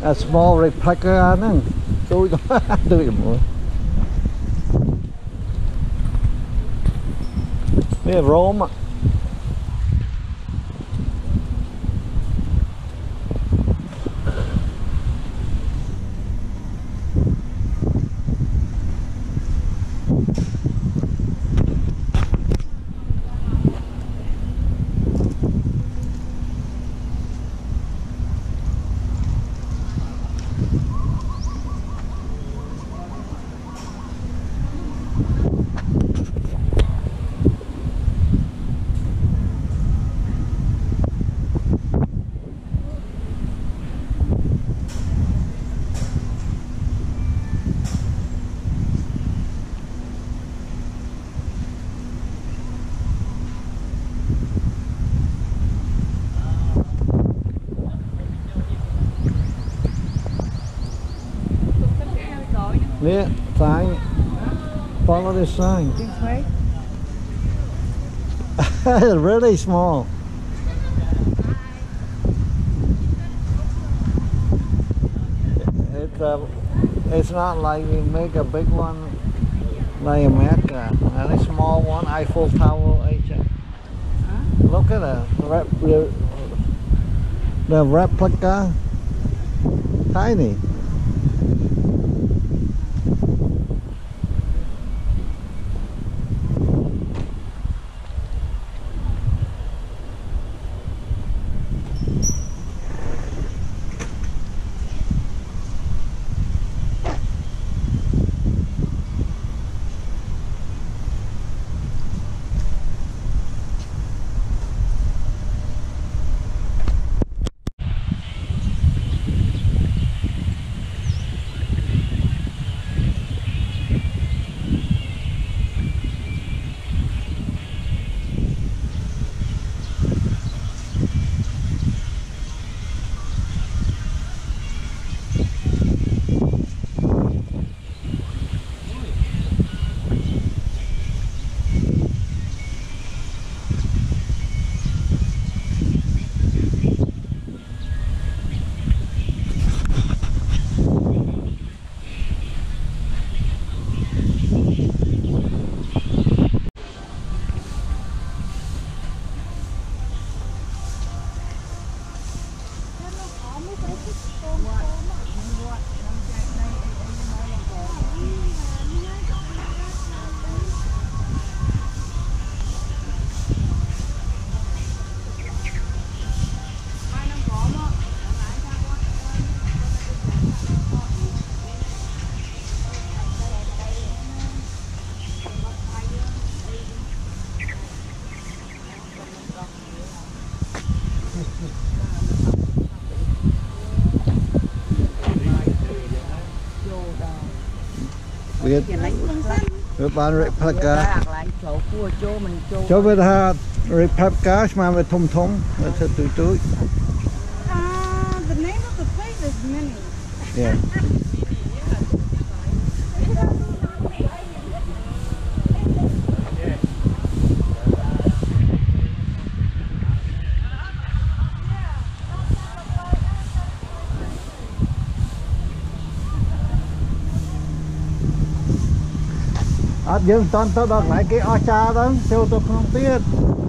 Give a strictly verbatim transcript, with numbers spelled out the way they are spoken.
a small replica nè tôi tôi mua đây là Rome. Yeah, sign. Follow this sign. This way? Really small. It's uh, it's not like we make a big one like America. And a small one, Eiffel Tower. Huh? Look at the rep the replica, tiny. Biết rồi bán replica cho bên ha replica mà về thùng thùng là sẽ tươi tươi. The name of the place is Mini. Yeah. À, dương toàn tao đọc lại cái o cha đó, siêu tôi không biết.